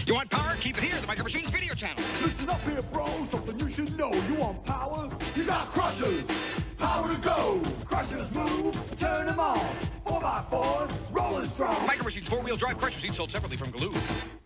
You want power? Keep it here, the Micro Machines video channel. Listen up here, bro, something you should know. You want power? You got crushers. Power to go. Crushers move, turn them on. 4x4s, rolling strong. Micro Machines 4-wheel drive crushers, each sold separately from Galoob.